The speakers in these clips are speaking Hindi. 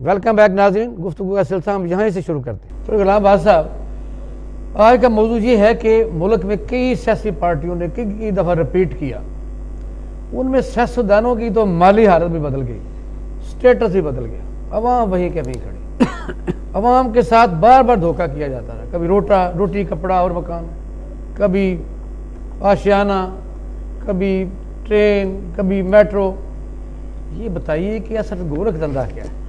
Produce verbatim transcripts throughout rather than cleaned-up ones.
वेलकम बैक नाज़रीन, गुफ्तगू का सिलसिला हम यहाँ से शुरू करते हैं। तो गुलाम बाद साहब, आज का मौजूद ये है कि मुल्क में कई सियासी पार्टियों ने कई कई दफ़ा रिपीट किया, उनमें सियासतदानों की तो माली हालत भी बदल गई, स्टेटस भी बदल गया, अवाम वहीं के वहीं खड़ी। अवाम के साथ बार बार धोखा किया जाता रहा, कभी रोटा रोटी कपड़ा और मकान, कभी आशियाना, कभी ट्रेन, कभी मेट्रो। ये बताइए कि असल गोरख धंधा क्या है?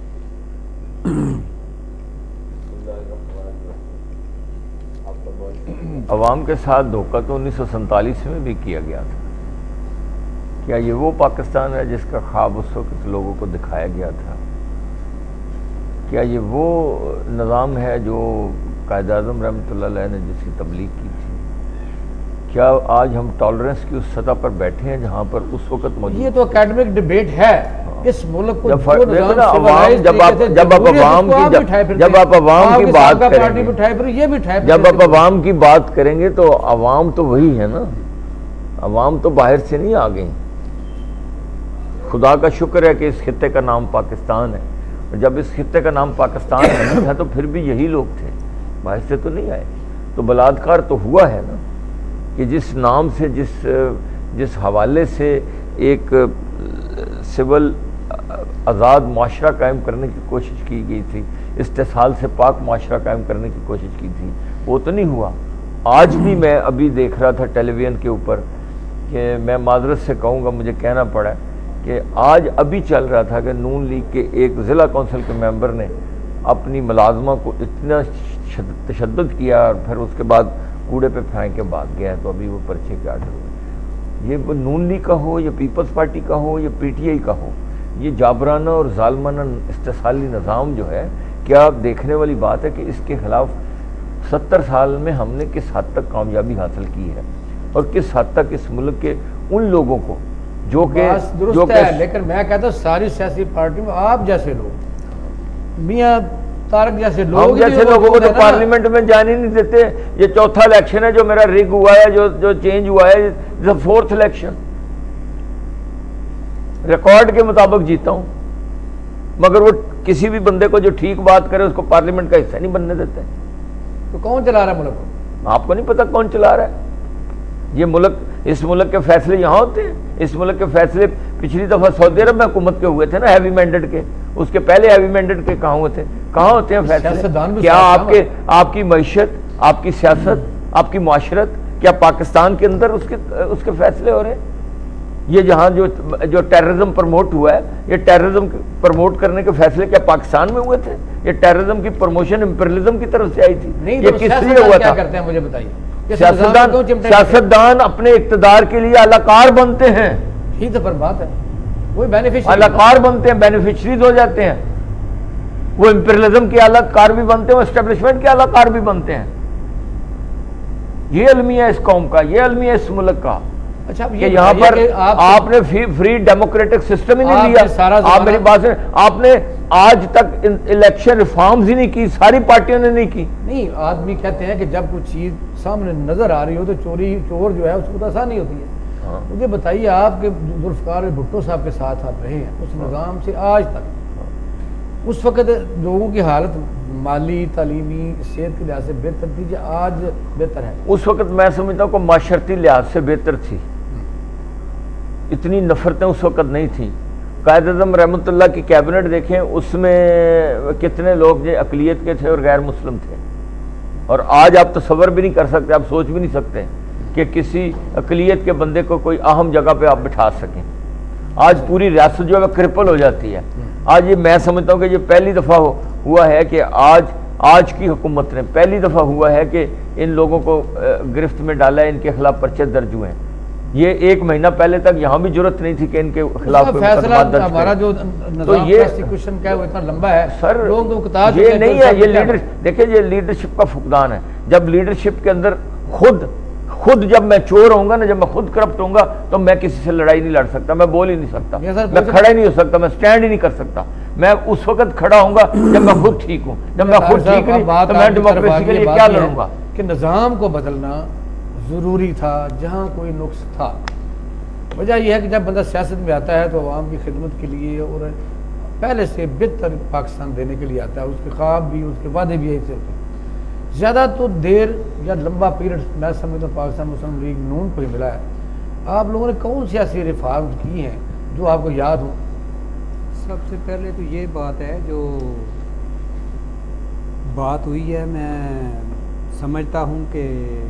अवाम के साथ धोखा तो उन्नीस सौ सैंतालीस में भी किया गया था। क्या ये वो पाकिस्तान है जिसका ख्वाब उस वक्त लोगों को दिखाया गया था? क्या ये वो निज़ाम है जो कायद-ए-आज़म रहमतुल्लाह अलैह ने जिसकी तबलीग की थी? क्या आज हम टॉलरेंस की उस सतह पर बैठे हैं जहाँ पर उस वक्त मौजूद? ये तो एकेडमिक डिबेट है। इस मुल्क को जब जो जब आप अवाम जब आप अवाम की जब जब आप अवाम की बात करेंगे ये भी जब आप अवाम की बात करेंगे तो अवाम तो वही है ना, अवाम तो बाहर से नहीं आ गई। खुदा का शुक्र है कि इस खित्ते का नाम पाकिस्तान है। जब इस खित्ते का नाम पाकिस्तान नहीं था तो फिर भी यही लोग थे, बाहर से तो नहीं आए। तो बलात्कार तो हुआ है ना, कि जिस नाम से जिस जिस हवाले से एक सिविल आज़ाद माशरा कायम करने की कोशिश की गई थी, इस्तेसाल से पाक माशरा कायम करने की कोशिश की थी, वो तो नहीं हुआ। आज भी मैं अभी देख रहा था टेलीविज़न के ऊपर कि मैं माजरत से कहूँगा, मुझे कहना पड़ा कि आज अभी चल रहा था कि नून लीग के एक ज़िला कौंसिल के मेंबर ने अपनी मुलाजमा को इतना तशद्दुद किया और फिर उसके बाद कूड़े पे फेंक के भाग गया है। तो अभी वो पर्चे के आर्डर हुए। ये नून लीग का हो या पीपल्स पार्टी का हो या पीटीआई का हो, ये जाबराना और जालमाना इस्तेसाली निज़ाम जो है, क्या देखने वाली बात है कि इसके खिलाफ सत्तर साल में हमने किस हद तक कामयाबी हासिल की है और किस हद तक इस मुल्क के उन लोगों को जो कि जो है। लेकिन मैं कहता हूँ सारी सियासी पार्टी में आप जैसे लोग, मियाँ तारक जैसे लोग, हम जैसे लोगों को तो पार्लियामेंट में जाने नहीं देते। ये चौथा इलेक्शन है जो मेरा रिग हुआ है, जो जो चेंज हुआ है, द फोर्थ इलेक्शन। रिकॉर्ड के मुताबिक जीता हूं, मगर वो किसी भी बंदे को जो ठीक बात करे उसको पार्लियामेंट का हिस्सा नहीं बनने देते। तो कौन चला रहा है मुल्क को? आपको नहीं पता कौन चला रहा है? ये मुल्क, इस मुल्क के फैसले यहाँ होते हैं। इस मुल्क के फैसले पिछली दफा सऊदी अरब में हुकूमत के हुए थे ना, हैवी मैंडेट के। उसके पहले हैवी मैंडेट के कहाँ हुए थे? कहाँ होते हैं फैसले? क्या आपके आपकी मईशत, आपकी सियासत, आपकी माशरत, क्या पाकिस्तान के अंदर उसके उसके फैसले हो रहे हैं? ये जहाँ जो जो टेररिज्म प्रमोट हुआ है, ये टेररिज्म प्रमोट करने के फैसले क्या पाकिस्तान में हुए थे? ये टेररिज्म की प्रमोशन इम्पीरियलिज्म की तरफ से आई थी। नहीं, ये तो किस लिए हुआ था? करते हैं मुझे बताइए। सियासतदान सियासतदान अपने इक्तदार के लिए अलाकार बनते हैं। ठीक है, पर बात है वही बेनिफिशियरी, अलाकार बनते हैं, बेनिफिशरीज हो जाते हैं। वो इम्पीरियलिज्म के अलाकार भी बनते हैं, एस्टेब्लिशमेंट के अलाकार भी बनते हैं। ये अलमिया है इस कौम का, ये अलमिया है इस मुल्क का। अच्छा, ये यहाँ पर आप आपने फ्री डेमोक्रेटिक सिस्टम ही नहीं लिया। आप मेरी बात से, आपने आज तक इलेक्शन रिफॉर्म्स ही नहीं की, सारी पार्टियों ने नहीं की। नहीं, आदमी कहते हैं कि जब कुछ चीज सामने नजर आ रही हो तो चोरी चोर जो है उसको तो आसानी होती है। हाँ। मुझे बताइए, आपके जुल्फकार भुट्टो साहब के साथ आप रहे हैं, उस निज़ाम से आज तक, उस वक्त लोगों की हालत माली, तालीमी, सेहत के लिहाज से बेहतर थी या आज बेहतर है? उस वक्त मैं समझता हूँ कि माशरती लिहाज से बेहतर थी। इतनी नफरतें उस वक्त नहीं थी। कायद-ए-आज़म रहमतुल्लाह की कैबिनेट देखें, उसमें कितने लोग जो अक़लियत के थे और गैर मुस्लिम थे। और आज आप तसव्वुर भी नहीं कर सकते, आप सोच भी नहीं सकते कि किसी अक़लियत के बंदे को कोई अहम जगह पे आप बिठा सकें। आज पूरी रियासत जो है क्रिपल हो जाती है। आज ये मैं समझता हूँ कि ये पहली दफ़ा हो, हुआ है कि आज आज की हुकूमत ने पहली दफ़ा हुआ है कि इन लोगों को गिरफ्त में डाला है, इनके खिलाफ पर्चे दर्ज हुए हैं। ये एक महीना पहले तक यहाँ भी जरूरत नहीं थी कि इनके खिलाफ फैसला हमारा जो तो ये प्रोसिक्यूशन क्या है वो इतना लंबा है सर, लोग तो बता ये नहीं है। ये लीडर देखिए, ये लीडरशिप का फुकदान है। जब लीडरशिप के अंदर खुद खुद जब मैं चोर होऊंगा ना, जब मैं खुद करप्ट होऊंगा, तो मैं किसी से लड़ाई नहीं लड़ सकता, मैं बोल ही नहीं सकता, मैं खड़ा ही नहीं हो सकता, मैं स्टैंड ही नहीं कर सकता। मैं उस वक्त खड़ा होऊंगा जब मैं खुद ठीक हूँ। जब मैं खुद ठीक नहीं तो मैं डेमोक्रेसी के लिए क्या लड़ूंगा? कि निज़ाम को बदलना ज़रूरी था जहाँ कोई नुक्स था। वजह यह है कि जब बंदा सियासत में आता है तो आवाम की खिदमत के लिए और पहले से बेहतर पाकिस्तान देने के लिए आता है, उसके ख्वाब भी उसके वादे भी ऐसे होते हैं। ज़्यादा तो देर या लंबा पीरियड मैं समझता हूँ पाकिस्तान मुस्लिम लीग नून को ही मिला है। आप लोगों ने कौन सी ऐसी रिफॉर्म की हैं जो आपको याद हो? सबसे पहले तो ये बात है, जो बात हुई है, मैं समझता हूँ कि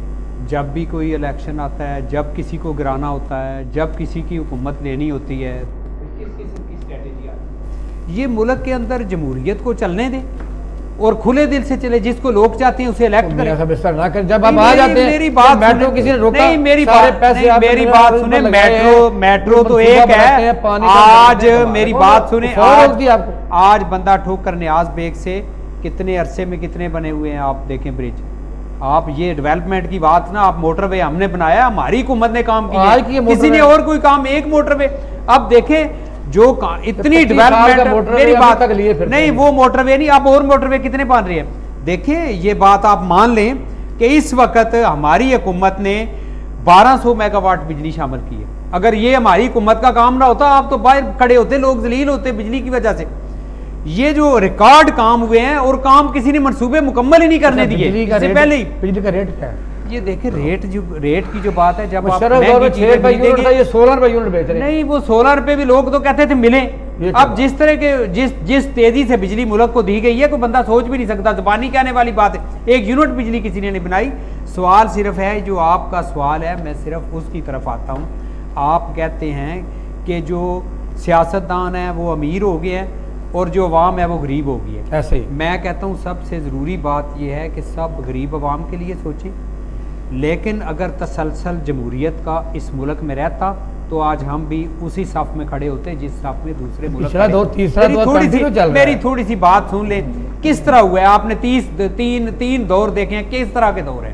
जब भी कोई इलेक्शन आता है, जब किसी को गिराना होता है, जब किसी की हुकूमत लेनी होती है, किस किस्म की स्ट्रेटजी आती है। ये मुल्क के अंदर जमहूरियत को चलने दें और खुले दिल से चले, जिसको लोग चाहते हैं उसे इलेक्ट करें। ना करें। जब आप आ जाते हैं मेरी बात मेट्रो किसी ने रोका, नहीं मेरी बात नहीं, मेरी बात सुने, मेट्रो मेट्रो तो एक है। आज मेरी बात सुने, आज आज बंदा ठोकर न्याज बेग से कितने अरसे में कितने बने हुए हैं आप देखें ब्रिज। आप ये डेवलपमेंट की बात ना, आप मोटरवे हमने बनाया, हमारी हुकूमत ने काम किया, किसी ने और कोई काम, एक मोटरवे। अब देखें जो इतनी डेवलपमेंट, मेरी बात नहीं, वो मोटरवे नहीं, आप और मोटरवे कितने बन रहे हैं। देखिए ये बात आप मान लें कि इस वक्त हमारी हुकूमत ने बारह सौ मेगावाट बिजली शामिल की है। अगर ये हमारी हुकूमत का काम ना होता, आप तो बाहर खड़े होते, लोग जलील होते बिजली की वजह से। ये जो रिकॉर्ड काम हुए हैं, और काम किसी ने मंसूबे मुकम्मल ही नहीं करने दिए इससे पहले ही। बिजली का रेट क्या है? ये देखें रेट, जो रेट की जो बात है, जब आप ये सोलह रुपए यूनिट बेच रहे हैं। नहीं, वो सोलह रुपए भी लोग तो कहते थे मिले। अब जिस तरह के जिस जिस तेजी से बिजली मुल्क को दी गई है, कोई बंदा सोच भी नहीं सकता, जुबानी कहने वाली बात है। एक यूनिट बिजली किसी ने नहीं बनाई। सवाल सिर्फ है, जो आपका सवाल है, मैं सिर्फ उसकी तरफ आता हूँ। आप कहते हैं कि जो सियासतदान है वो अमीर हो गए हैं और जो अवाम है वो गरीब हो गई है। ऐसे ही मैं कहता हूँ सबसे ज़रूरी बात यह है कि सब गरीब अवाम के लिए सोचें। लेकिन अगर तसलसल जमहूरियत का इस मुल्क में रहता तो आज हम भी उसी सफ में खड़े होते जिस सफ में दूसरे मुल्क तीसरा दो तीसरा दो थोड़ी सी मेरी थोड़ी सी बात सुन ले, किस तरह हुआ है। आपने तीस तीन तीन दौर देखे हैं, किस तरह के दौर हैं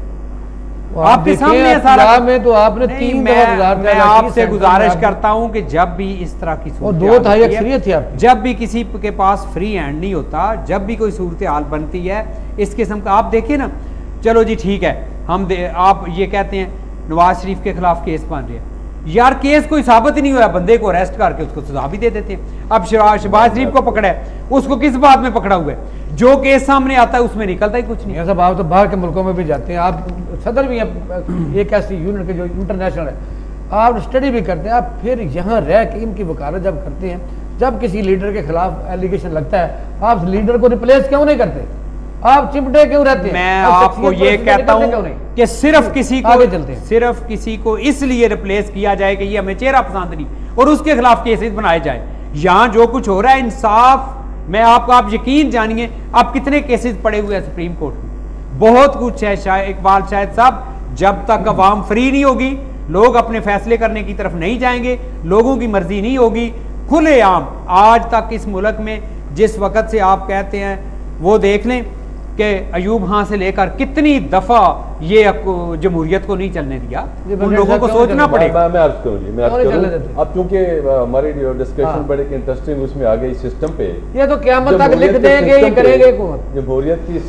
आपके सामने सारा में। तो आपने तीन मैं, मैं आपसे गुजारिश करता हूं कि जब भी इस तरह की सूरत, जब भी किसी के पास फ्री हैंड नहीं होता, जब भी कोई सूरत हाल बनती है इस किस्म का, आप देखिए ना, चलो जी ठीक है, हम आप ये कहते हैं नवाज शरीफ के खिलाफ केस बन रहे हैं, यार केस कोई साबित ही नहीं हुआ, बंदे को अरेस्ट करके उसको सजा भी दे देते हैं। अब शहबाज शरीफ को पकड़ा है, उसको किस बात में पकड़ा हुआ है? जो केस सामने आता है उसमें निकलता ही कुछ नहीं। सब आप तो बाहर के मुल्कों में भी जाते हैं, आप सदर भी हैं एक ऐसी यूनिट के जो इंटरनेशनल है, आप स्टडी भी करते हैं, आप फिर यहाँ रह के इनकी वकालत जब करते हैं, जब किसी लीडर के खिलाफ एलिगेशन लगता है, आप लीडर को रिप्लेस क्यों नहीं करते? आप चिपटे क्यों रहते हैं? मैं आपको ये कहता हूं कि सिर्फ किसी को चलते हैं, सिर्फ किसी को इसलिए रिप्लेस किया जाए कि ये हमें चेहरा पसंद नहीं, और उसके खिलाफ केसेस बनाए जाए। यहां जो कुछ हो रहा है इंसाफ, मैं आपको, आप यकीन जानिए, आप कितने केसेस पड़े हुए हैं सुप्रीम कोर्ट में, बहुत कुछ है। शायद इकबाल शायद साहब, जब तक अवाम फ्री नहीं होगी, लोग अपने फैसले करने की तरफ नहीं जाएंगे, लोगों की मर्जी नहीं होगी खुलेआम। आज तक इस मुल्क में जिस वक्त से आप कहते हैं वो देख लें कि अयूब खां से लेकर कितनी दफा ये जमहूरियत को नहीं चलने दिया, उन लोगों को सोचना पड़ेगा। मैं अर्ज करूँ जी, मैं अर्ज करूँ अब, क्योंकि हमारी डिस्कशन बड़े इंटरेस्टिंग उसमें आ गई सिस्टम पे, ये तो क़यामत तक लिख देंगे, ये करेंगे जमहूरियत की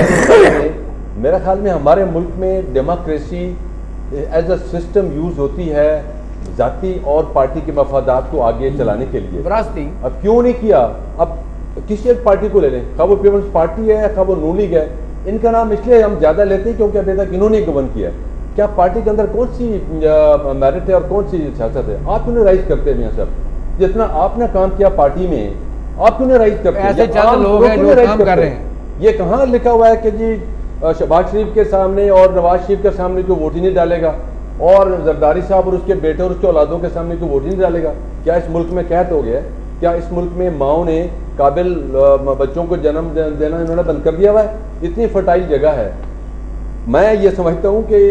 सिस्टम। मेरे ख्याल में हमारे मुल्क में democracy as a system use होती है जाती और पार्टी के मफादात को आगे चलाने के लिए। अब क्यों नहीं किया? अब किसी एक पार्टी को ले लें, खा वो पीपल्स पार्टी है, खा वो नून लीग है, इनका नाम इसलिए हम ज़्यादा लेते हैं क्योंकि अभी तक इन्होंने गवर्न किया है। क्या पार्टी के अंदर कौन सी मेरिट है और कौन सी सियासत है? आप क्यों राइज करते हैं? सब जितना आपने काम किया पार्टी में, आप क्यों राइज करते हैं? ऐसे चंद लोग हैं जो काम कर रहे हैं। ये कहाँ लिखा हुआ है कि जी शहबाज शरीफ के सामने और नवाज शरीफ के सामने कोई वोट ही नहीं डालेगा, और जरदारी साहब और उसके बेटे और उसके औलादों के सामने कोई वोट ही नहीं डालेगा? क्या इस मुल्क में कहत हो गया? क्या इस मुल्क में माओ ने काबिल बच्चों को जन्म देना इन्होंने बंद कर दिया हुआ है? इतनी फर्टाइल जगह है। मैं ये समझता हूँ कि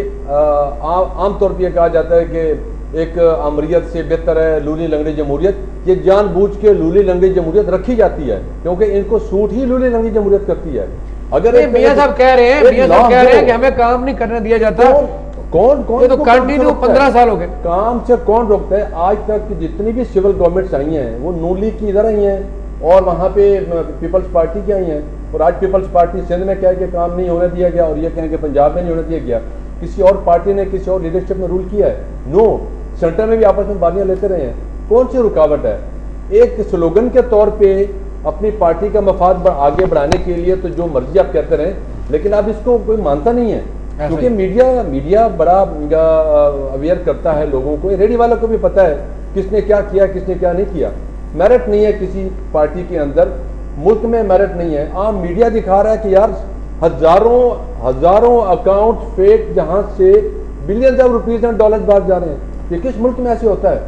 आमतौर पर यह कहा जाता है कि एक अमरीत से बेहतर है लूली लंगड़ी जमहूरियत। ये जानबूझ के लूली लंगड़ी जमहूरियत रखी जाती है क्योंकि इनको सूट ही लूली लंगड़ी जमहूरियत करती है। अगर मियां साहब कह रहे हैं मियां साहब कह रहे हैं कि हमें काम नहीं करने दिया जाता, कौन कौन ये तो कंटिन्यू पंद्रह साल हो गए काम से कौन रोकता है? आज तक जितनी भी सिविल गवर्नमेंट्स आई हैं वो नून लीग की इधर आई हैं और वहाँ पे पीपल्स पार्टी की आई हैं, और आज पीपल्स पार्टी सिंध में क्या है कि काम नहीं होने दिया गया, और ये कहें कि पंजाब में नहीं होने दिया गया। किसी और पार्टी ने किसी और लीडरशिप में रूल किया है? नो। सेंटर में भी आपस में बानियाँ लेते रहे हैं। कौन सी रुकावट है? एक स्लोगन के तौर पे अपनी पार्टी का मफाद आगे बढ़ाने के लिए तो जो मर्जी आप कहते रहें, लेकिन अब इसको कोई मानता नहीं है, क्योंकि मीडिया मीडिया बड़ा अवेयर करता है लोगों को। रेडी वालों को भी पता है किसने क्या किया, किसने क्या नहीं किया। मेरिट नहीं है किसी पार्टी के अंदर, मुल्क में मेरिट नहीं है। आम मीडिया दिखा रहा है कि यार हजारों हजारों अकाउंट फेक जहां से billions of rupees and dollars बाहर जा रहे हैं। ये किस मुल्क में ऐसे होता है?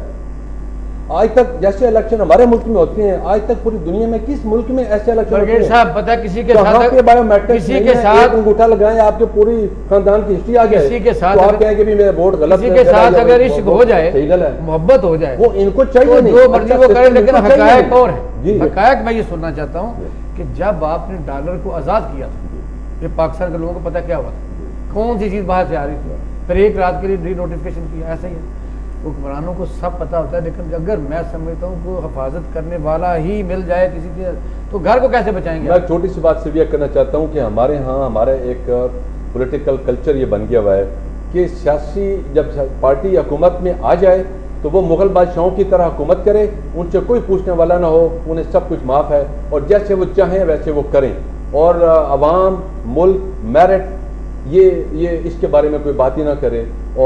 आज तक जैसे इलेक्शन हमारे मुल्क में होते हैं, आज तक पूरी दुनिया में किस मुल्क में ऐसे इलेक्शन होते हैं? साहब पता है किसी के तो साथ के बायोमेट्रिक किसी के साथ अंगूठा लगाएं, आपके पूरी खानदान की हिस्ट्री आ गई, किसी के साथ तो आप कहेंगे भी मेरा वोट गलत किसी के साथ अगर इश्क हो जाए, मोहब्बत हो जाए, वो इनको चाहिए नहीं, जो मर्जी वो करे, लेकिन हकायक और है। हकायक मैं ये सुनना चाहता हूँ कि जब आपने डॉलर को आजाद किया था, ये पाकिस्तान के लोगों को पता क्या हुआ था, कौन सी चीज बाहर से आ रही थी, फिर एक रात के लिए री नोटिफिकेशन किया। ऐसा ही है, हुक्मरानों को सब पता होता है, लेकिन अगर मैं समझता हूँ को हिफाजत करने वाला ही मिल जाए किसी के, तो घर को कैसे बचाएंगे? मैं छोटी सी बात से भी करना चाहता हूँ कि हमारे यहाँ हमारे एक पॉलिटिकल कल्चर ये बन गया हुआ है कि सियासी जब पार्टी हुकूमत में आ जाए तो वो मुगल बादशाहों की तरह हुकूमत करे, उनसे कोई पूछने वाला ना हो, उन्हें सब कुछ माफ़ है और जैसे वो चाहें वैसे वो करें। और अवाम, मुल्क, मेरिट, ये ये इसके बारे में कोई बात ही ना करे।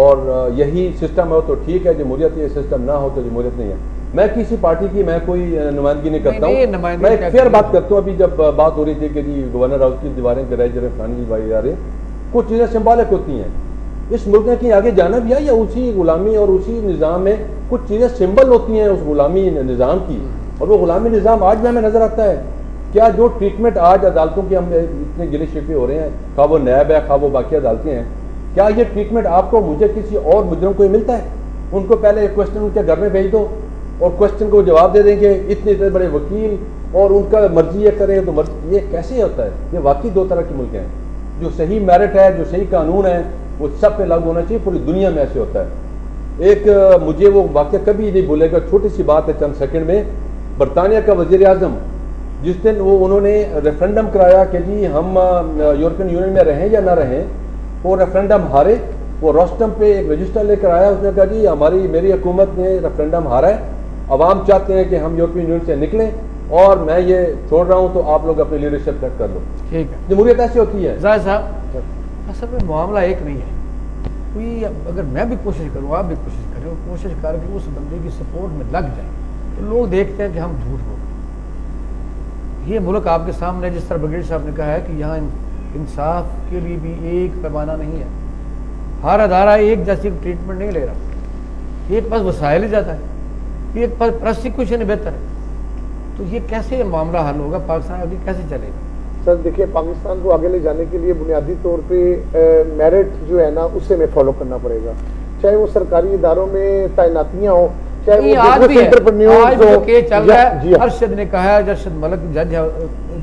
और यही सिस्टम हो तो ठीक है, जमहूरियत, ये सिस्टम ना हो तो जमहूरियत नहीं है। मैं किसी पार्टी की मैं कोई नुमाइंदगी नहीं करता हूँ, मैं एक फेयर बात करता हूँ। अभी जब बात हो रही थी कि जी गवर्नर हाउस की दीवारें गिराई जा रही, फलानी गिराई जा रही, कुछ चीज़ें सिंबॉलिक होती हैं। इस मुल्क ने कहीं आगे जाना भी है या उसी गुलामी और उसी निज़ाम में कुछ चीज़ें सिंबल होती हैं उस गुलामी निज़ाम की, और वो गुलामी निज़ाम आज भी हमें नज़र आता है। क्या जो ट्रीटमेंट आज अदालतों की हम इतने गिले शिकवे हो रहे हैं, खा वो नैब है, खा वो बाकी अदालतें हैं, क्या ये ट्रीटमेंट आपको, मुझे, किसी और मुजरम को मिलता है? उनको पहले एक क्वेश्चन उनके घर में भेज दो और क्वेश्चन को जवाब दे देंगे इतने इतने बड़े वकील, और उनका मर्जी ये करें तो मर्जी, ये कैसे होता है? ये वाकई दो तरह के मुल्क हैं। जो सही मेरिट है, जो सही कानून है, वो सब पे लागू होना चाहिए। पूरी दुनिया में ऐसे होता है। एक मुझे वो वाक़या कभी नहीं भूलेगा, छोटी सी बात है, चंद सेकंड में। बरतानिया का वज़ीर आज़म जिस दिन वो उन्होंने रेफरेंडम कराया कि जी हम यूरोपियन यूनियन में रहें या ना रहें, वो रेफरेंडम हारे। वो रोस्टम पे एक रजिस्टर लेकर आया, उसने कहा जी हमारी मेरी हुकूमत ने रेफरेंडम हारा है, अवाम चाहते हैं कि हम यूरोपियन यूनियन से निकलें और मैं ये छोड़ रहा हूँ, तो आप लोग अपनी लीडरशिप तक कर लो। ठीक है, जमहूरियत ऐसी होती है। जाहिर साहब असल में मामला एक नहीं है, कोई अगर मैं भी कोशिश करूँ, आप भी कोशिश करें, और कोशिश करके उस बंदे की सपोर्ट में लग जाए तो लोग देखते हैं कि हम झूठ बोल। ये मुल्क आपके सामने, जिस तरह ब्रिगेड साहब ने कहा है कि यहाँ इंसाफ के लिए भी एक पैमाना नहीं है, हर अदारा एक जैसी ट्रीटमेंट नहीं ले रहा, एक पास वसाइल ही जाता है, एक पास प्रोसिक्यूशन बेहतर है। तो ये कैसे मामला हल होगा? पाकिस्तान आगे कैसे चलेगा? सर देखिए, पाकिस्तान को आगे ले जाने के लिए बुनियादी तौर पे मेरिट जो है ना, उसे हमें फॉलो करना पड़ेगा, चाहे वो सरकारी इदारों में तैनातियाँ हों, चाहे वो आज भी है, आज भी के चल रहा है। अरशद ने कहा है, अरशद मलिक जज है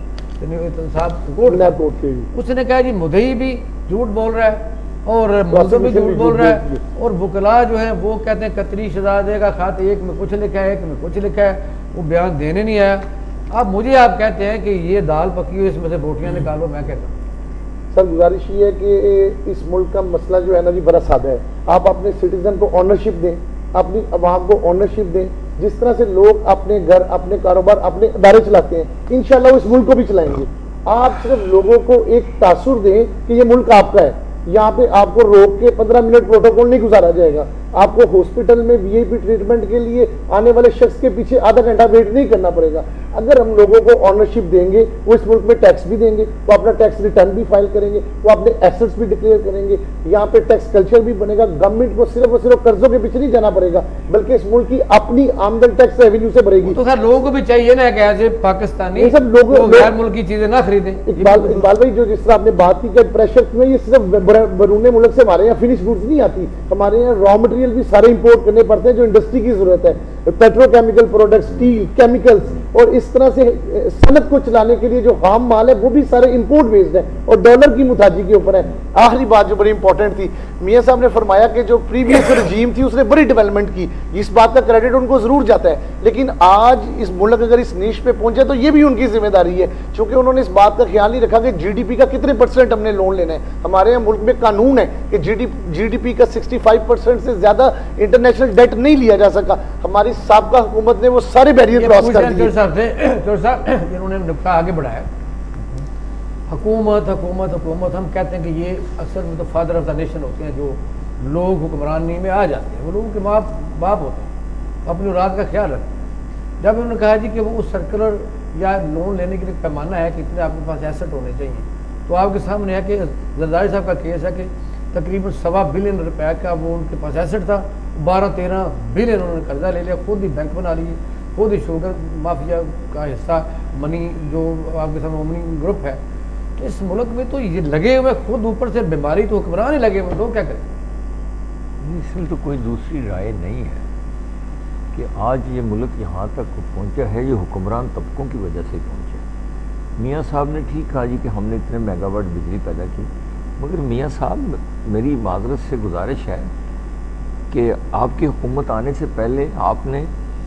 साहब कोर्ट के, उसने कहा जी मुदई भी झूठ बोल रहा है और मौजूद भी झूठ बोल रहा है, और वकला जो है वो कहते हैं कतरी शहजादे का खात एक में कुछ लिखा है, एक में कुछ लिखा है, वो बयान देने नहीं आया। अब मुझे आप कहते हैं कि ये दाल पकी हुई, इसमें से बोटियां निकालो, मैं कहता हूँ सर गुजारिश ये है कि इस मुल्क का मसला जो है ना जी बड़ा सादा है। आप अपने सिटीजन को ऑनरशिप दें, अपनी आवाम को ऑनरशिप दें। जिस तरह से लोग अपने घर, अपने कारोबार, अपने अदारे चलाते हैं, इंशाल्लाह इस मुल्क को भी चलाएंगे। आप सिर्फ लोगों को एक तासुर दें कि ये मुल्क आपका है, यहाँ पे आपको रोक के पंद्रह मिनट प्रोटोकॉल नहीं गुजारा जाएगा। आपको हॉस्पिटल में वीआईपी ट्रीटमेंट के लिए आने वाले शख्स के पीछे आधा घंटा वेट नहीं करना पड़ेगा। अगर हम लोगों को ऑनरशिप देंगे, वो इस मुल्क में टैक्स भी देंगे, वो अपना टैक्स रिटर्न भी फाइल करेंगे, वो अपने एसेट्स भी डिक्लेयर करेंगे, यहाँ पे टैक्स कल्चर भी बनेगा। गवर्नमेंट को सिर्फ और सिर्फ कर्जों के पीछे नहीं जाना पड़ेगा, बल्कि इस मुल्क की अपनी आमदन टैक्स रेवेन्यू से बढ़ेगी। तो सर लोगों को भी चाहिए ना कि ऐसे पाकिस्तानी सब लोग गैर मुल्क की चीजें ना खरीदें। इकबाल इकबाल भाई, जो जिस तरह आपने बात की प्रेशर क्यों है, ये सिर्फ बरूने मुल्क से हमारे यहाँ फिनिश गुड्स नहीं आती, हमारे यहाँ रॉ मटेरियल भी सारे इंपोर्ट करने पड़ते हैं जो इंडस्ट्री की जरूरत है, पेट्रोकेमिकल प्रोडक्ट्स, स्टील, केमिकल्स, और इस तरह से सनत को चलाने के लिए जो खाम माल है वो भी सारे इंपोर्ट बेस्ड है और डॉलर की मुताजी के ऊपर है। आखिरी बात जो बड़ी इंपॉर्टेंट थी, मियां साहब ने फरमाया कि जो प्रीवियस रजीम थी उसने बड़ी डेवलपमेंट की, इस बात का क्रेडिट उनको जरूर जाता है, लेकिन आज इस मुल्क अगर इस नीश पे पहुंचे तो ये भी उनकी जिम्मेदारी है, क्योंकि उन्होंने इस बात का ख्याल नहीं रखा कि जीडीपी का कितने परसेंट हमने लोन लेना है। हमारे यहाँ मुल्क में कानून है कि जीडीपी का सिक्सटी फाइव परसेंट से ज्यादा इंटरनेशनल डेट नहीं लिया जा सका। हमारी साबका हुकूमत ने वो सारे बैरियर क्रॉस कर दिए। साहब थे, चौधरी साहब जिन्होंने नुकता आगे बढ़ाया, हुकूमत हुकूमत हुकूमत। हम कहते हैं कि ये अक्सर तो फादर ऑफ द नेशन होते हैं, जो लोग हुक्मरानी में आ जाते हैं, वो लोगों के माँ बाप होते हैं, अपनी औलाद का ख्याल रखते हैं। जब उन्होंने कहा जी कि वो उस सर्कुलर या लोन लेने के लिए पैमाना है कि इतने आपके पास एसेट होने चाहिए, तो आपके सामने है कि जरदारी साहब का केस है कि तकरीबन सवा बिलियन रुपया का वो उनके पास एसेट था, बारह तेरह बिलियन उन्होंने कर्जा ले लिया, खुद ही बैंक बना लिए, खुद ही शुगर माफिया का हिस्सा मनी जो आपके सामने मनी ग्रुप है। इस मुल्क में तो ये लगे हुए खुद, ऊपर से बीमारी तो हुक्मरान ही लगे हुए, तो क्या करें? इसमें तो कोई दूसरी राय नहीं है कि आज ये मुल्क यहाँ तक पहुँचा है, ये हुक्मरान तबकों की वजह से पहुँचा है। मियाँ साहब ने ठीक कहा जी कि हमने इतने मेगावाट बिजली पैदा की, मगर मियाँ साहब मेरी माजरत से गुजारिश है कि आपकी हुकूमत आने से पहले आपने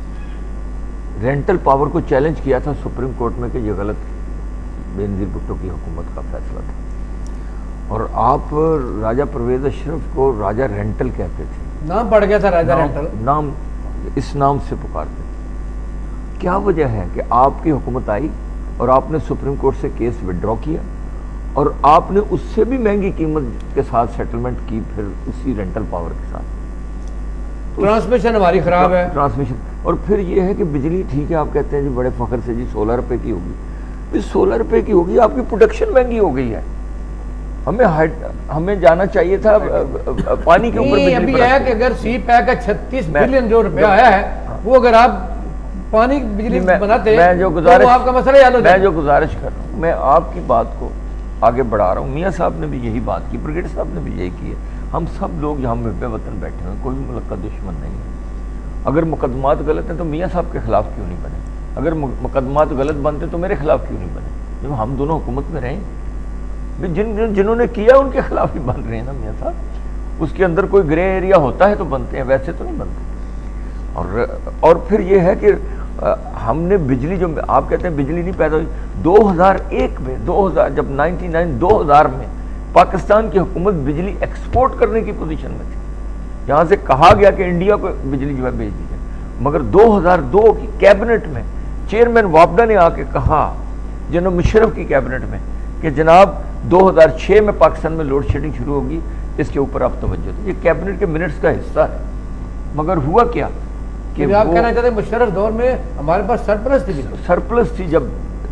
रेंटल पावर को चैलेंज किया था सुप्रीम कोर्ट में कि ये गलत बेनज़ीर भुट्टो की हुकूमत का फैसला था, और आप राजा परवेज़ अशरफ को राजा रेंटल कहते थे, नाम पड़ गया था राजा नाम, रेंटल, नाम इस नाम से पुकारते थे। क्या वजह है कि आपकी हुकूमत आई और आपने सुप्रीम कोर्ट से केस विड्रॉ किया और आपने उससे भी महंगी कीमत के साथ सेटलमेंट की, फिर उसी रेंटल पावर के साथ। तो ट्रांसमिशन हमारी खराब है, ट्रांसमिशन। और फिर ये है कि बिजली ठीक है, आप कहते हैं जी बड़े फख्र से जी सोलह रुपए की होगी, फिर सोलह रुपए की होगी, आपकी प्रोडक्शन महंगी हो गई है। हमें हमें जाना चाहिए था पानी के ऊपर बिजली। अभी है कि अगर सी पैक का छत्तीस बिलियन जो रुपया आया है, वो अगर आप पानी बिजली बनाते मैं जो गुजारिश, तो आपका मसला हल हो जाए। मैं जो गुजारिश कर रहा हूँ, मैं आपकी बात को आगे बढ़ा रहा हूँ। मियाँ साहब ने भी यही बात की, ब्रिगेड साहब ने भी यही की है। हम सब लोग यहाँ मुहब्बे वतन बैठे हैं, कोई भी मुल्क का दुश्मन नहीं है। अगर मुकदमात गलत हैं तो मियाँ साहब के खिलाफ क्यों नहीं बने? अगर मुकदमात गलत बनते तो मेरे खिलाफ क्यों नहीं बने? जब हम दोनों हुकूमत में रहें, जिन जिन्होंने किया उनके खिलाफ ही बन रहे हैं ना मियाँ साहब। उसके अंदर कोई ग्रे एरिया होता है तो बनते हैं, वैसे तो नहीं बनते। और और फिर ये है कि आ, हमने बिजली जो आप कहते हैं बिजली नहीं पैदा हुई दो हज़ार एक में, दो हज़ार जब निन्यानवे दो हज़ार में पाकिस्तान की हुकूमत बिजली एक्सपोर्ट करने की पोजीशन में थी। यहाँ से कहा गया कि इंडिया को बिजली जो है भेज दी जाए, मगर दो हज़ार दो की कैबिनेट में चेयरमैन वापडा ने आके कहा, जनाब मुशर्रफ की कैबिनेट में, कि जनाब दो हज़ार छह में पाकिस्तान में लोड शेडिंग शुरू होगी, इसके ऊपर आप तवज्जो दें। ये कैबिनेट के मिनट्स का हिस्सा है। मगर हुआ क्या कि आप कहना चाहते हैं मुशर्रफ दौर में हमारे पास सरप्लस थी? सरप्लस थी जब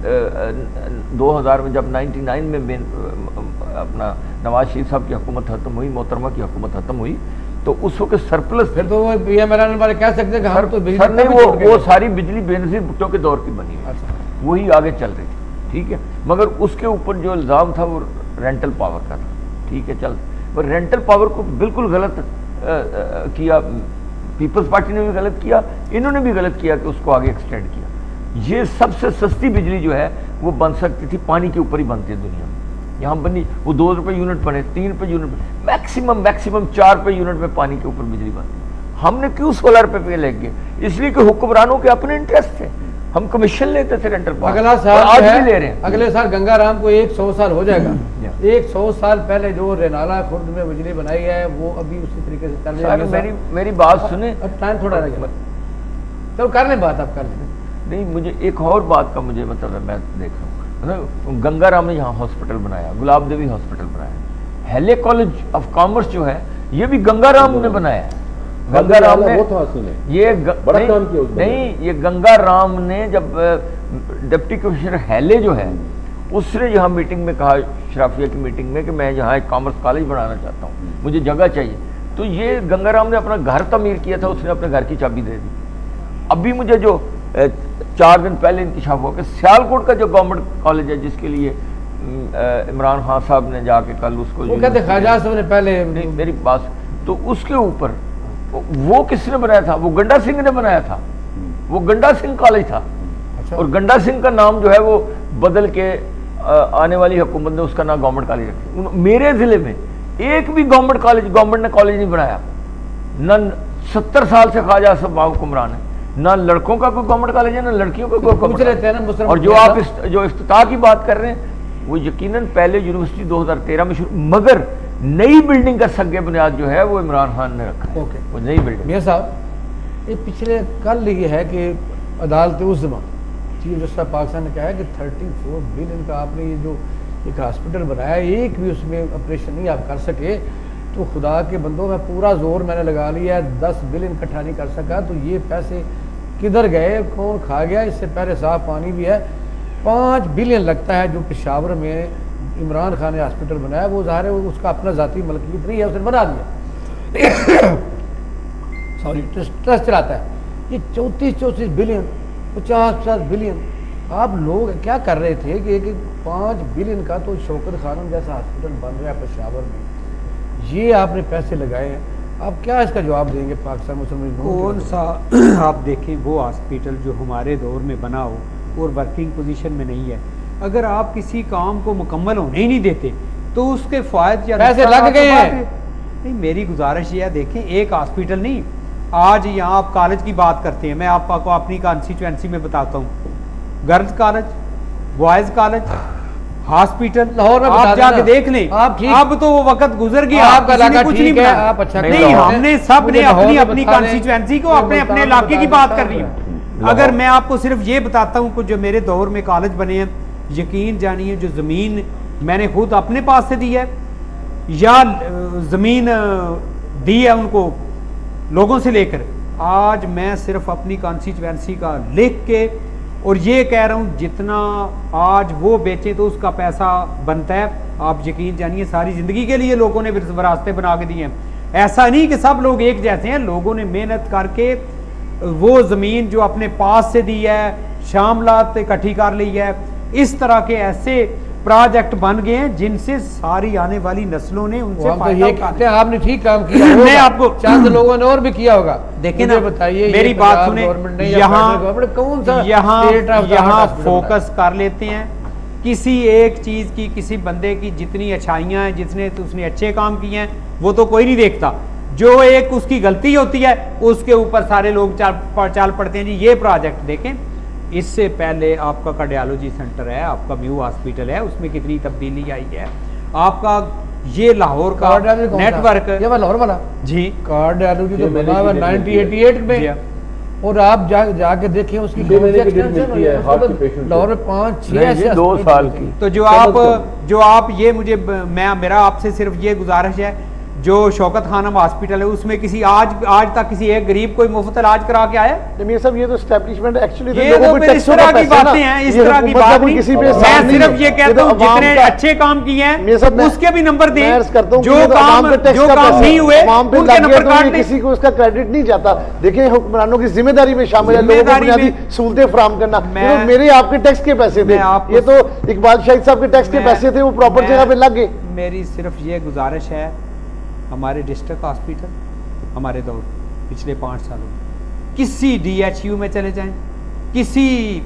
दो हज़ार में, जब निन्यानवे में अपना नवाज शरीफ साहब की हुकूमत खत्म हुई, मोहतरमा की हुकूमत खत्म हुई, तो उस वक्त सरप्लस। फिर तो वो पीएम इमरान वाले कह सकते हैं कि हम तो सर नहीं, वो वो सारी बिजली बेनज़ीर भुट्टो के दौर की बनी हुई, वही आगे चल रही थी, ठीक है। मगर उसके ऊपर जो इल्ज़ाम था वो रेंटल पावर का था, ठीक है, चल। पर रेंटल पावर को बिल्कुल गलत आ, आ, किया, पीपल्स पार्टी ने भी गलत किया, इन्होंने भी गलत किया कि उसको आगे एक्सटेंड किया। ये सबसे सस्ती बिजली जो है वो बन सकती थी, पानी के ऊपर ही बनती है दुनिया में। यहाँ बनी वो दो रुपये यूनिट बने, तीन रुपये यूनिट, मैक्सिमम मैक्सिमम चार रुपये यूनिट में पानी के ऊपर बिजली बनती। हमने क्यों सोलह रुपये पे लेंगे? इसलिए कि हुक्मरानों के अपने इंटरेस्ट थे, हम कमीशन लेते थे रेंटल पावर। अगला साल आज भी ले रहे हैं। अगले साल गंगाराम को एक सौ साल हो जाएगा। एक सौ साल पहले जो रेनाला खुर्द में बिजली बनाई है वो अभी उसी तरीके से चल रही है। मेरी मेरी बात सुने, टाइम थोड़ा रह गया, चलो कर लें बात, आप कर लें। नहीं, मुझे एक और बात का मुझे मतलब है, मैं देख रहा हूँ गंगाराम ने यहाँ हॉस्पिटल बनाया, गुलाब देवी हॉस्पिटल बनाया, हेले कॉलेज ऑफ कॉमर्स जो है ये भी गंगाराम ने बनाया है। गंगाराम ने ये ग, बड़ा नहीं, काम किया नहीं, ये गंगाराम ने जब डिप्टी कमिश्नर हेले जो है उसने यहाँ मीटिंग में कहा, शराफिया की मीटिंग में, कि मैं यहाँ एक कॉमर्स कॉलेज बनाना चाहता हूँ, मुझे जगह चाहिए। तो ये गंगाराम ने अपना घर तमीर किया था, उसने अपने घर की चाबी दे दी। अभी मुझे जो चार दिन पहले इंकशाफ हुआ कि सियालकोट का जो गवर्नमेंट कॉलेज है, जिसके लिए इमरान खान साहब ने जाके कल उसको वो कहते ख्वाजा साहब ने पहले, नहीं मेरी बात, तो उसके ऊपर वो किसने बनाया था? वो गंडा सिंह ने बनाया था, वो गंडा सिंह कॉलेज था। अच्छा। और गंडा सिंह का नाम जो है वो बदल के आने वाली हुकूमत ने उसका नाम गवर्नमेंट कॉलेज रखा। मेरे जिले में एक भी गवर्नमेंट कॉलेज गवर्नमेंट ने कॉलेज नहीं बनाया। न सत्तर साल से ख्वाजा साहब हुक्मरान है, ना लड़कों का कोई गवर्नमेंट कॉलेज है, ना लड़कियों का कोई गवर्नमेंट। और जो आप इस, जो इफ्तिताह की बात कर रहे हैं वो यकीनन पहले यूनिवर्सिटी दो हज़ार तेरह में शुरू, मगर नई बिल्डिंग का सगे बुनियाद जो है वो इमरान खान ने रखा है। ओके, वो नई बिल्डिंग। मियां साहब, ये पिछले कल ये है कि अदालत उज़्मा चीफ जस्टिस ऑफ पाकिस्तान ने कहा है कि थर्टी फोर बिलियन का आपने ये जो एक हॉस्पिटल बनाया, एक भी उसमें ऑपरेशन नहीं आप कर सके, तो खुदा के बंदों में पूरा जोर मैंने लगा लिया है, दस बिलियन इकट्ठा नहीं कर सका, तो ये पैसे किधर गए, कौन खा गया? इससे पहले साफ पानी भी है। पाँच बिलियन लगता है जो पेशावर में इमरान खान ने हॉस्पिटल बनाया, वो ज़ाहिर है उसका अपना ज़ाती मलकियत नहीं है, उसने बना दिया सॉरी ट्रस्ट चलाता है। ये चौंतीस चौंतीस बिलियन, पचास पचास बिलियन, आप लोग क्या कर रहे थे कि एक पाँच बिलियन का तो शौकत खानम जैसा हॉस्पिटल बन रहा है पेशावर में, ये आपने पैसे लगाए हैं, आप क्या इसका जवाब देंगे पाकिस्तान मुसलमान? कौन सा आप देखें वो हॉस्पिटल जो हमारे दौर में बना हो और वर्किंग पोजीशन में नहीं है, अगर आप किसी काम को मुकम्मल होने ही नहीं देते तो उसके फायदे या पैसे लग गए हैं। नहीं, मेरी गुजारिश ये है, देखें एक हॉस्पिटल नहीं, आज यहाँ आप कॉलेज की बात करते हैं, मैं आपको अपनी कॉन्स्टिट्यूएंसी में बताता हूँ, girls college, boys college, hospital Lahore में आप जाके देख लें। आप ठीक, अब तो वो वक्त गुजर गया, आपका इलाका कुछ ठीक नहीं है, बना। आप अच्छा नहीं, हमने सब ने अपनी अपनी कॉन्स्टिट्यूएंसी को अपने अपने इलाके की बात कर रही है। अगर मैं आपको सिर्फ ये बताता हूँ कि जो मेरे दौर में कॉलेज बने हैं, यकीन जानिए जो जमीन मैंने खुद अपने पास से दी है या जमीन दी है उनको लोगों से लेकर, आज मैं सिर्फ अपनी कॉन्स्टिट्यूएंसी का लिख के और ये कह रहा हूँ जितना आज वो बेचे तो उसका पैसा बनता है, आप यकीन जानिए सारी जिंदगी के लिए लोगों ने रास्ते बना के दिए हैं। ऐसा नहीं कि सब लोग एक जैसे हैं, लोगों ने मेहनत करके वो जमीन जो अपने पास से दी है, शामलात इकट्ठी कर ली है, इस तरह के ऐसे प्रोजेक्ट बन गए हैं जिनसे सारी आने वाली नस्लों ने उनसे तो फायदा ये कहते हैं आपने ठीक काम किया, मैं आपको चंद लोगों ने और भी किया होगा। देखिए ना, बताइए मेरी बात सुने, यहाँ कौन सा यहाँ यहाँ फोकस कर लेते हैं किसी एक चीज की, किसी बंदे की जितनी अच्छाइयाँ हैं, जितने तो उसने अच्छे काम किए हैं वो तो कोई नहीं देखता, जो एक उसकी गलती होती है उसके ऊपर सारे लोग चाल चाल पड़ते हैं। जी ये प्रोजेक्ट देखें, इससे पहले आपका कार्डियोलॉजी सेंटर है, आपका म्यू हॉस्पिटल है, उसमें कितनी तब्दीली आई है, आपका ये लाहौर का नेटवर्क, ये लाहौर वाला जी कार्डियोलॉजी तो बना हुआ नाइनटीन एटी एट में, और आप जा जाके देखें उसकी लाहौर में पाँच छह दो साल की। तो जो आप जो आप ये मुझे मैं मेरा आपसे सिर्फ ये गुजारिश है, जो शौकत खानम हॉस्पिटल है उसमें किसी आज आज तक किसी एक गरीब कोई मुफ्त इलाज करा के आया? ये सब ये तो एस्टैब्लिशमेंट एक्चुअली ये तो फिर इस तरह की बातें हैं, इस तरह की बात नहीं। मैं सिर्फ ये कहता हूँ जितने अच्छे काम किए हैं उसके भी नंबर दें, जो काम जो काम नहीं हुए उनके नंबर काट, किसी को उसका क्रेडिट नहीं जाता। देखिए हुक्मरानों की जिम्मेदारी में शामिल है लोगों को बुनियादी सहूलतें फराहम करना। मेरे आपके टैक्स के पैसे थे, ये तो इकबाल शाहिद साहब के टैक्स के पैसे थे, वो प्रॉपर जगह पे लग गए। मेरी सिर्फ ये गुजारिश है, हमारे डिस्ट्रिक्ट हॉस्पिटल हमारे दौर पिछले पाँच सालों में किसी डीएचयू में चले जाएं, किसी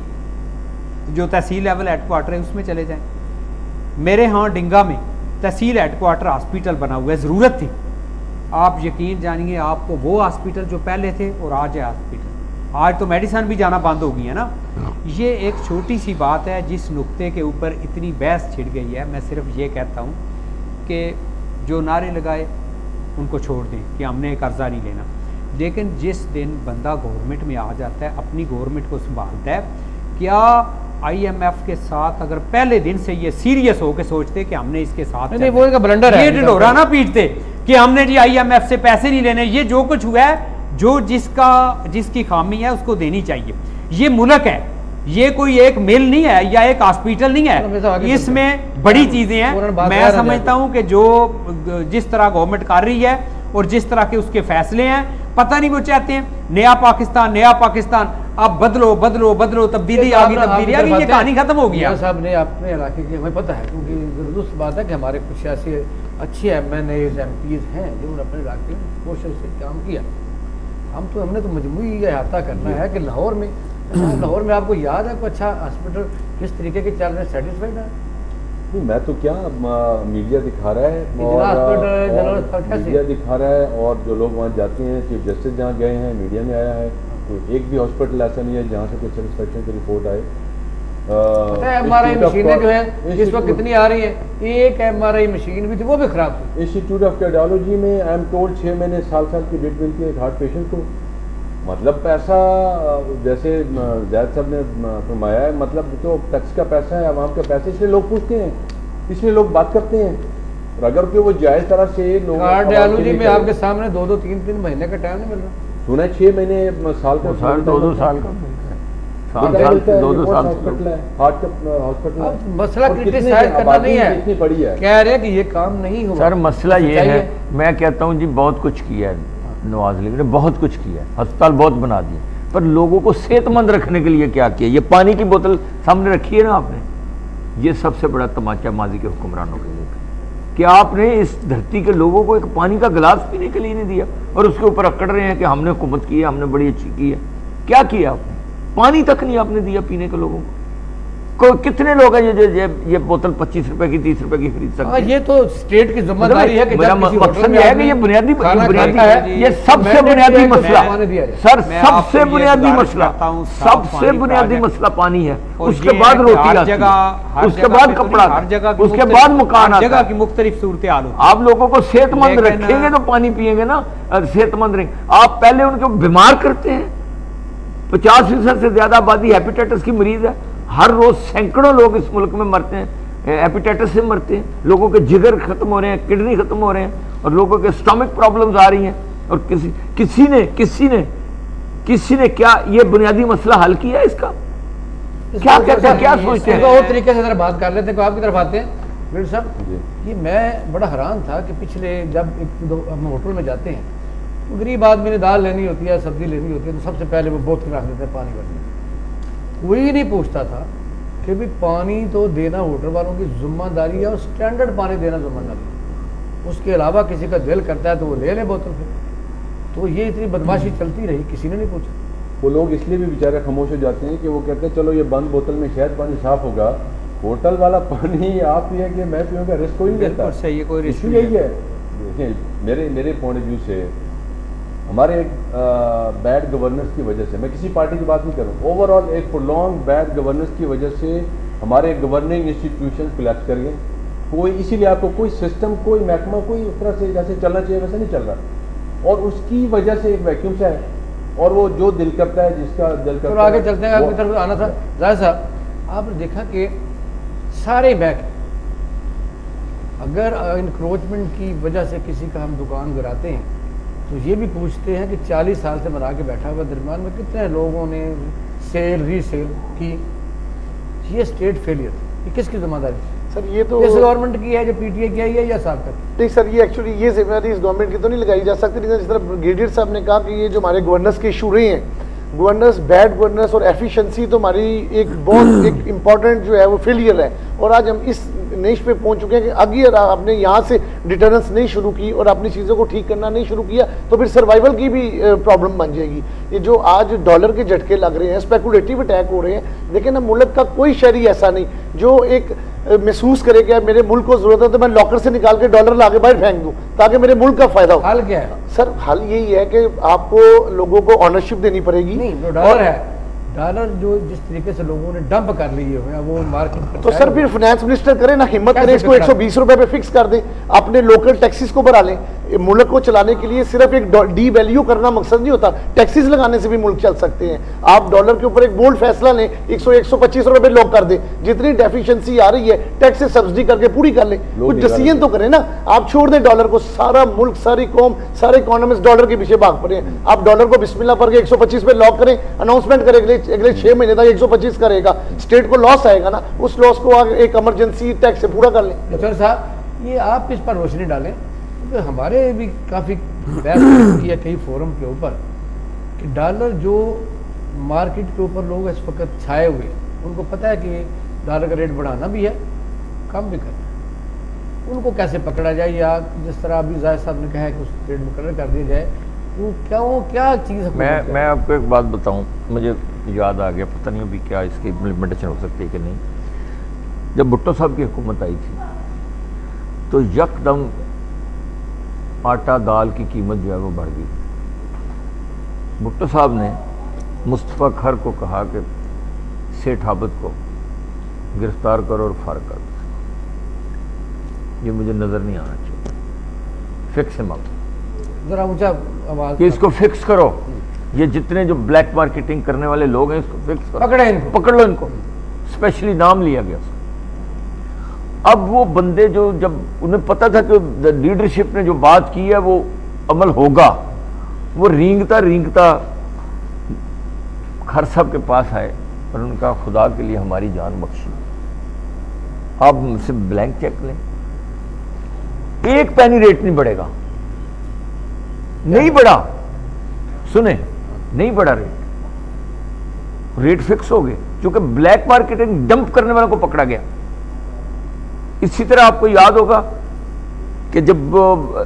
जो तहसील लेवल हेडक्वार्टर है उसमें चले जाएं। मेरे यहाँ डिंगा में तहसील हेडक्वार्टर हॉस्पिटल बना हुआ है, ज़रूरत थी, आप यकीन जानिए आपको वो हॉस्पिटल जो पहले थे और आज है हॉस्पिटल, आज तो मेडिसिन भी जाना बंद हो गई है ना। ये एक छोटी सी बात है जिस नुक्ते के ऊपर इतनी बहस छिड़ गई है। मैं सिर्फ ये कहता हूँ कि जो नारे लगाए उनको छोड़ दें कि हमने एक कर्जा नहीं लेना, लेकिन जिस दिन बंदा गवर्नमेंट में आ जाता है, अपनी गवर्नमेंट को संभालता है, क्या आईएमएफ के साथ अगर पहले दिन से ये सीरियस हो के सोचते कि हमने इसके साथ नहीं, वो एक ब्लंडर है, ये ढिढोरा ना पीटते कि हमने जी आईएमएफ से पैसे नहीं लेने, ये जो कुछ हुआ है, जो जिसका जिसकी खामी है उसको देनी चाहिए। ये मुल्क है, ये कोई एक मिल नहीं है या एक हॉस्पिटल नहीं है, इसमें बड़ी चीजें हैं। मैं समझता हूं कि जो जिस तरह गवर्नमेंट कर रही है और जिस तरह के उसके फैसले हैं, पता नहीं वो चाहते हैं नया पाकिस्तान नया पाकिस्तान, अब बदलो बदलो बदलो, तब्दीली आ गई तब्दीली आ गई, ये कहानी खत्म हो गया। साहब ने अपने इलाके की हमें पता है, क्योंकि जरूरत बात है कि हमारे कुछ ऐसे अच्छे M N As M Ps हैं जिन्होंने अपने इलाके में कोशिश से काम किया। हम तो हमने तो मजबूरी ये अहाता करना है कि लाहौर में लाहौर में आपको याद है कोई अच्छा हॉस्पिटल किस तरीके के चल रहे, सेटिस्फाइड है? मैं तो क्या मीडिया दिखा रहा है और मीडिया दिखा रहा है और जो लोग वहाँ जाते हैं, चीफ जस्टिस जहाँ गए हैं, मीडिया में आया है, तो एक भी हॉस्पिटल ऐसा नहीं है जहाँ से कोई सेटिस्फेक्शन की रिपोर्ट आए। एमआरआई मशीनें जो है इस वक्त कितनी आ रही है, एक एमआरआई मशीन भी थी वो भी खराब थी। इंस्टीट्यूट ऑफ कार्डियोलॉजी में आई एम टोल्ड छः महीने साल साल की डेट मिलती है एक हार्ट पेशेंट को, मतलब पैसा जैसे जैद साहब ने फरमाया है, मतलब जो टैक्स का पैसा है, आवाम का पैसा, इसलिए लोग पूछते हैं, इसलिए लोग बात करते हैं। और अगर कोई वो जायज तरह से लोग कार्ड डालू जी, मैं आपके सामने दो दो तीन तीन महीने का टाइम नहीं मिल रहा। सुना है छह महीने साल का साल दो दो साल का साल साल दो दो साल हॉस्पिटल है, हार्ट का हॉस्पिटल है। मसला क्रिटिसाइज करना नहीं है, इतनी पड़ी है, कह रहे हैं कि ये काम नहीं हुआ। सर मसला ये है, मैं कहता हूँ जी बहुत कुछ किया है नवाज लीग ने, बहुत कुछ किया है, अस्पताल बहुत बना दिए, पर लोगों को सेहतमंद रखने के लिए क्या किया? ये पानी की बोतल सामने रखी है ना आपने, ये सबसे बड़ा तमाचा माजी के हुक्मरानों के लिए कि आपने इस धरती के लोगों को एक पानी का गिलास पीने के लिए नहीं दिया, और उसके ऊपर अकड़ रहे हैं कि हमने हुकूमत की है, हमने बड़ी अच्छी की है। क्या किया आपने? पानी तक नहीं आपने दिया पीने के लोगों को। को कितने लोग हैं ये ये ये बोतल पच्चीस रुपए की तीस रुपए की खरीद सकते हैं? ये तो स्टेट की जिम्मेदारी है कि मेरा मकसद यह है कि ये बुनियादी बुनियादी है, ये सबसे बुनियादी मसला सर, सबसे बुनियादी मसला, सबसे बुनियादी मसला पानी है। उसके बाद रोटी आती है, उसके बाद कपड़ा, उसके बाद मकान आता है, की मुख्तलिफ सूरत हाल। आप लोगों को सेहतमंद रखेंगे तो पानी पिएंगे ना, सेहतमंद रहेंगे। आप पहले उनको बीमार करते हैं। पचास फीसद से ज्यादा आबादी हेपेटाइटिस की मरीज है, हर रोज सैकड़ों लोग इस मुल्क में मरते हैं, हेपेटाइटिस से मरते हैं, लोगों के जिगर खत्म हो रहे हैं, किडनी खत्म हो रहे हैं, और लोगों के स्टमक प्रॉब्लम्स आ रही हैं। और किसी किसी ने किसी ने किसी ने क्या ये बुनियादी मसला हल किया इसका? क्या कहते हैं, क्या सोचते हैं? और तरीके से जरा बात कर लेते हैं, आपकी तरफ आते हैं मिर्ज साहब। ये मैं बड़ा हैरान था कि पिछले जब एक दो हम होटल में जाते हैं तो गरीब आदमी ने दाल लेनी होती है, सब्जी लेनी होती है, तो सबसे पहले वो बोतल रख देते हैं पानी भरने। कोई नहीं पूछता था कि भी पानी तो देना होटल वालों की जिम्मेदारी है, और स्टैंडर्ड पानी देना जिम्मेदारी है। उसके अलावा किसी का दिल करता है तो वो ले ले बोतल फिर। तो ये इतनी बदमाशी चलती रही, किसी ने नहीं पूछा। वो लोग इसलिए भी बेचारे खामोश हो जाते हैं कि वो कहते हैं चलो ये बंद बोतल में शायद पानी साफ होगा, होटल वाला पानी आप पिए कि मैं पीऊँगा, रिस्क कोई नहीं लेता। सही है, कोई रिस्क यही है। देखिए मेरे मेरे पॉइंट ऑफ व्यू से हमारे एक बैड गवर्नेंस की वजह से, मैं किसी पार्टी की बात नहीं कर रहा हूँ, ओवरऑल एक प्रोलॉन्ग बैड गवर्नेंस की वजह से हमारे गवर्निंग इंस्टीट्यूशन कोलैप्स कर गए। कोई इसीलिए आपको कोई सिस्टम, कोई महकमा, कोई उस तरह से जैसे चलना चाहिए वैसे नहीं चल रहा, और उसकी वजह से एक वैक्यूम सा है, और वो जो दिल करता है, जिसका दिल करता है। आगे चलते हैं, आपकी तरफ आना था जाहिर साहब। आपने देखा कि सारे बैंक अगर इंक्रोचमेंट की वजह से किसी का हम दुकान गिराते हैं तो ये भी पूछते हैं कि चालीस साल से बना के बैठा हुआ दरमियान में कितने लोगों ने सेल रीसेल की। ये स्टेट फेलियर थी, ये किसकी जिम्मेदारी थी सर? ये तो इस गवर्नमेंट की है जो पीटीए की है या साहब का? नहीं सर, ये एक्चुअली ये जिम्मेदारी इस गवर्नमेंट की तो नहीं लगाई जा सकती, लेकिन जिस तरह ब्रिगेडियर साहब ने कहा कि ये जो हमारे गवर्नेंस के इशू रहे हैं, गवर्नेंस, बैड गवर्नेंस और एफिशिएंसी तो हमारी एक बहुत एक इम्पॉर्टेंट जो है वो फेलियर है। और आज हम इस निश पे पहुंच चुके हैं कि अगर आपने यहाँ से डिटरेंस नहीं शुरू की और अपनी चीज़ों को ठीक करना नहीं शुरू किया तो फिर सर्वाइवल की भी प्रॉब्लम बन जाएगी। ये जो आज डॉलर के झटके लग रहे हैं, स्पेकुलेटिव अटैक हो रहे हैं, लेकिन मुल्क का कोई शहरी ऐसा नहीं जो एक महसूस करे कि मेरे मुल्क को जरूरत है तो मैं लॉकर से निकाल के डॉलर ला के बाहर फेंक दूं ताकि मेरे मुल्क का फायदा हो। हल क्या है सर? हल यही है कि आपको लोगों को ऑनरशिप देनी पड़ेगी। नहीं, डॉलर है, डॉलर जो जिस तरीके से लोगों ने डंप कर लिए हुए हैं वो मार्केट तो सर फिर फाइनेंस मिनिस्टर करे ना, हिम्मत करे इसको एक सौ बीस रुपए पे फिक्स कर दे, अपने लोकल टैक्सेस को बढ़ा लें। मुल्क को चलाने के लिए सिर्फ एक डी वैल्यू करना मकसद नहीं होता, टैक्सेस लगाने से भी मुल्क चल सकते हैं। आप डॉलर के ऊपर एक बोल्ड फैसला लें, एक सौ एक सौ पच्चीस रुपए पे लॉक कर दे, जितनी डेफिशिएंसी आ रही है टैक्सेस सब्सिडी करके पूरी कर ले, कुछ डिसीजन तो करें ना। आप छोड़ दें डॉलर को, सारा मुल्क, सारी कौम, सारे इकोनॉमिस्ट डॉलर के पीछे भाग पड़े हैं। आप डॉलर को बिस्मिल्लाह पढ़ के एक सौ पच्चीस पे लॉक करें, अनाउंसमेंट करें अगले अगले छह महीने तक एक सौ पच्चीस करेगा, स्टेट को लॉस आएगा ना, उस लॉस को आगे एक इमरजेंसी टैक्स से पूरा कर लें। डॉक्टर साहब ये आप इस पर रोशनी डालें, क्योंकि हमारे भी काफ़ी बहस की है कई फोरम के ऊपर कि डॉलर जो मार्केट के ऊपर लोग इस वक्त छाए हुए, उनको पता है कि डॉलर का रेट बढ़ाना भी है, कम भी करना है, उनको कैसे पकड़ा जाए, या जिस तरह अभी जायद साहब ने कहा है कि उस रेट मुकर्रर कर दिया जाए, वो क्या वो क्या चीज़? मैं मैं आपको एक बात बताऊं, मुझे याद आ गया, पता नहीं अभी क्या इसकी इम्प्लीमेंटेशन हो सकती है कि नहीं। जब भुट्टो साहब की हुकूमत आई थी तो यकदम आटा दाल की कीमत जो है वो बढ़ गई। भुट्टो साहब ने मुस्तफ़ा खर को कहा कि सेठ आबद को गिरफ्तार करो और फार कर दो, ये मुझे नज़र नहीं आना चाहिए, फिक्स है मांग, जरा ऊंचा आवाज कि इसको फिक्स करो, ये जितने जो ब्लैक मार्केटिंग करने वाले लोग हैं इसको फिक्स करो, पकड़े इनको, पकड़ लो इनको, स्पेशली नाम लिया गया। अब वो बंदे जो, जब उन्हें पता था कि लीडरशिप ने जो बात की है वो अमल होगा, वो रींगता रींगता खर साहब के पास आए और उनका खुदा के लिए हमारी जान बख्शी, आप मुझसे ब्लैंक चेक लें, एक पैनी रेट नहीं बढ़ेगा, नहीं बढ़ा, सुने, नहीं बढ़ा रेट, रेट फिक्स हो गए, क्योंकि ब्लैक मार्केटिंग डंप करने वालों को पकड़ा गया। इसी तरह आपको याद होगा कि जब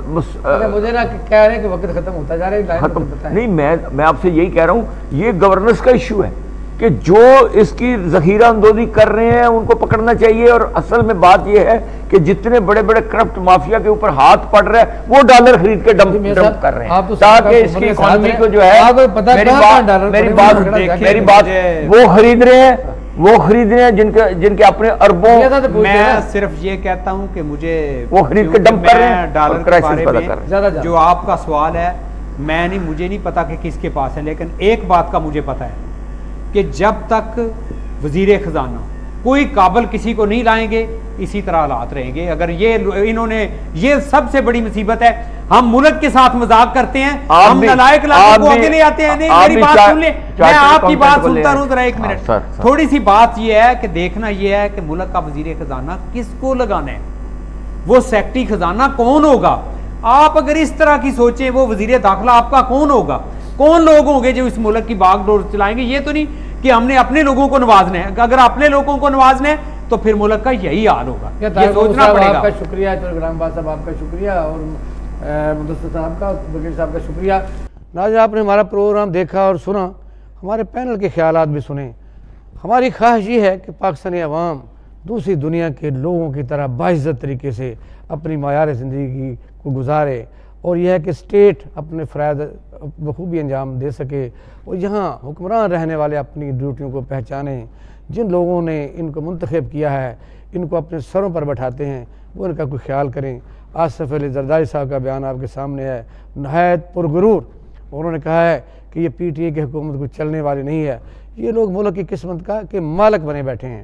आ, मुझे ना कह रहे हैं कि वक्त खत्म होता जा रहा है, खत्म नहीं, मैं मैं आपसे यही कह रहा हूं, ये गवर्नेंस का इश्यू है कि जो इसकी जखीरा अंदोजी कर रहे हैं उनको पकड़ना चाहिए। और असल में बात यह है कि जितने बड़े बड़े करप्ट माफिया के ऊपर हाथ पड़ रहा है वो डॉलर खरीद के डंप डंप कर रहे हैं, ताकि इसकी इकोनॉमी को जो है, मेरी बात मेरी बात मेरी बात वो खरीद रहे हैं, वो खरीद रहे हैं जिनके जिनके अपने अरबों। मैं सिर्फ ये कहता हूं कि मुझे वो खरीद के डंप कर रहे हैं, डॉलर के बारे में जो आपका सवाल है, मैं नहीं, मुझे नहीं पता कि किसके पास है, लेकिन एक बात का मुझे पता है कि जब तक वजीर खजाना कोई काबल किसी को नहीं लाएंगे इसी तरह हालात रहेंगे। अगर ये इन्होंने, ये सबसे बड़ी मुसीबत है, हम मुल्क के साथ मजाक करते हैं, हम नालायक लाखों को आगे ले आते हैं। नहीं, मेरी बात सुन ले, मैं आपकी बात सुनता रहूं जरा एक मिनट। थोड़ी सी बात ये है कि देखना ये है कि मुल्क का वजीर खजाना किसको लगाना है, वो सेक्रेटरी खजाना कौन होगा। आप अगर इस तरह की सोचें, वो वजीर दाखिला आपका कौन होगा, कौन लोग होंगे जो इस मुल्क की बागडोर चलाएंगे। ये तो नहीं कि हमने अपने लोगों को नवाजना है, अगर अपने लोगों को नवाजना है तो फिर मुल्क का यही हाल होगा, ये सोचना पड़ेगा। आपका शुक्रिया चौधरी साहब, आपका शुक्रिया, और मुदस्सिर साहब का, वकील साहब का शुक्रिया। नाज़रीन, आपने हमारा प्रोग्राम देखा और सुना, हमारे पैनल के ख्यालात भी सुने। हमारी ख्वाहिश ये है कि पाकिस्तानी अवाम दूसरी दुनिया के लोगों की तरह बाइज्जत तरीके से अपनी मायार ज़िंदगी को गुजारे, और यह है कि स्टेट अपने फ़राइज़ बखूबी अंजाम दे सके, और यहाँ हुक्मरान रहने वाले अपनी ड्यूटियों को पहचानें। जिन लोगों ने इनको मुंतखब किया है, इनको अपने सरों पर बैठाते हैं, वो इनका कोई ख्याल करें। आसिफ अली जरदारी साहब का बयान आपके सामने है, नहायत पुरगरूर। उन्होंने कहा है कि ये पी टी ए की हुकूमत कुछ चलने वाली नहीं है, ये लोग मुल्क की किस्मत का के मालिक बने बैठे हैं।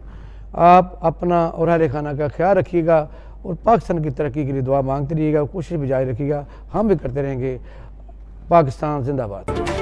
आप अपना और अहले खाना का ख्याल रखिएगा और पाकिस्तान की तरक्की के लिए दुआ मांगते रहिएगा, कोशिश भी जारी रखिएगा, हम भी करते रहेंगे। पाकिस्तान जिंदाबाद।